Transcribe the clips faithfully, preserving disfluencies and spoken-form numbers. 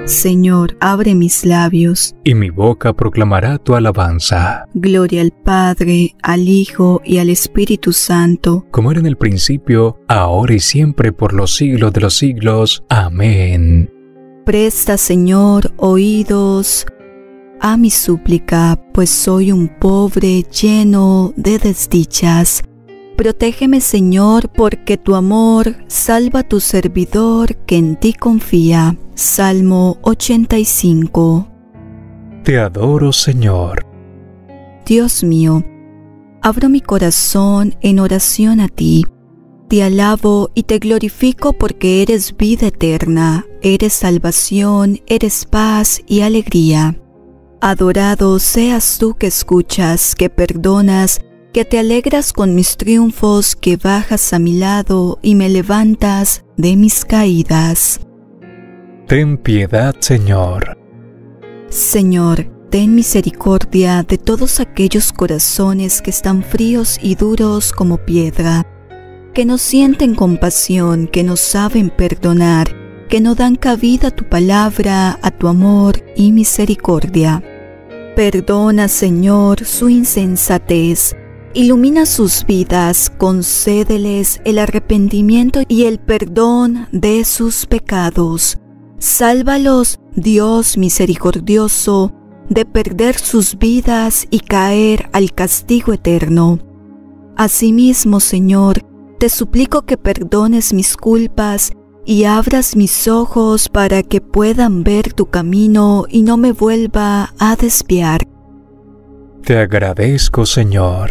Señor, abre mis labios, y mi boca proclamará tu alabanza. Gloria al Padre, al Hijo y al Espíritu Santo, como era en el principio, ahora y siempre, por los siglos de los siglos. Amén. Presta, Señor, oídos a mi súplica, pues soy un pobre lleno de desdichas. Protégeme, Señor, porque tu amor salva a tu servidor que en ti confía. Salmo ochenta y cinco. Te adoro, Señor. Dios mío, abro mi corazón en oración a ti. Te alabo y te glorifico porque eres vida eterna, eres salvación, eres paz y alegría. Adorado seas tú que escuchas, que perdonas, que te alegras con mis triunfos, que bajas a mi lado y me levantas de mis caídas. Ten piedad, Señor. Señor, ten misericordia de todos aquellos corazones que están fríos y duros como piedra, que no sienten compasión, que no saben perdonar, que no dan cabida a tu palabra, a tu amor y misericordia. Perdona, Señor, su insensatez. Ilumina sus vidas, concédeles el arrepentimiento y el perdón de sus pecados. Sálvalos, Dios misericordioso, de perder sus vidas y caer al castigo eterno. Asimismo, Señor, te suplico que perdones mis culpas y abras mis ojos para que puedan ver tu camino y no me vuelva a desviar. Te agradezco, Señor.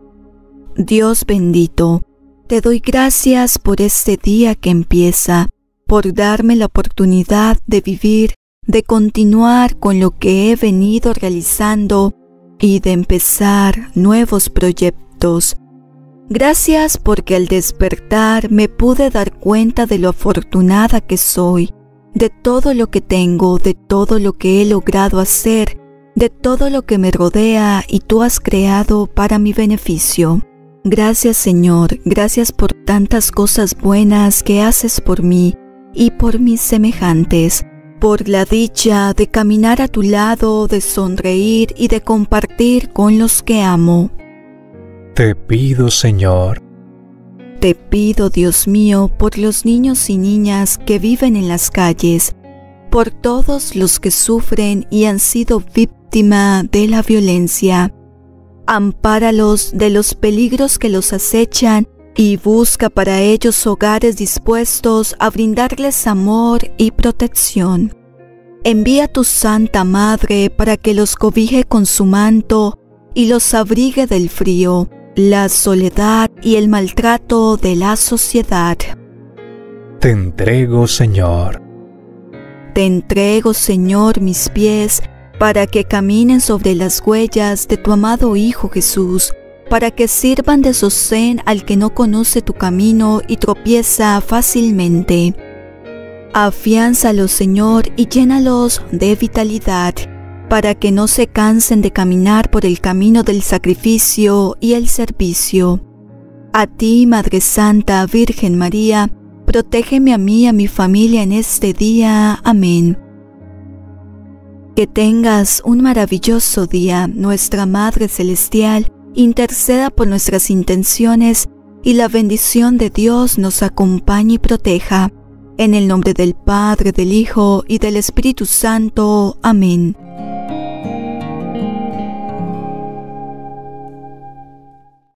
Dios bendito, te doy gracias por este día que empieza, por darme la oportunidad de vivir, de continuar con lo que he venido realizando y de empezar nuevos proyectos. Gracias porque al despertar me pude dar cuenta de lo afortunada que soy, de todo lo que tengo, de todo lo que he logrado hacer, de todo lo que me rodea y tú has creado para mi beneficio. Gracias, Señor, gracias por tantas cosas buenas que haces por mí y por mis semejantes, por la dicha de caminar a tu lado, de sonreír y de compartir con los que amo. Te pido, Señor. Te pido, Dios mío, por los niños y niñas que viven en las calles, por todos los que sufren y han sido víctima de la violencia. Ampáralos de los peligros que los acechan y busca para ellos hogares dispuestos a brindarles amor y protección. Envía a tu Santa Madre para que los cobije con su manto y los abrigue del frío, la soledad y el maltrato de la sociedad. Te entrego, Señor. Te entrego, Señor, mis pies, para que caminen sobre las huellas de tu amado Hijo Jesús, para que sirvan de sostén al que no conoce tu camino y tropieza fácilmente. Afiánzalos, Señor, y llénalos de vitalidad, para que no se cansen de caminar por el camino del sacrificio y el servicio. A ti, Madre Santa, Virgen María, protégeme a mí y a mi familia en este día. Amén. Que tengas un maravilloso día. Nuestra Madre Celestial interceda por nuestras intenciones y la bendición de Dios nos acompañe y proteja. En el nombre del Padre, del Hijo y del Espíritu Santo. Amén.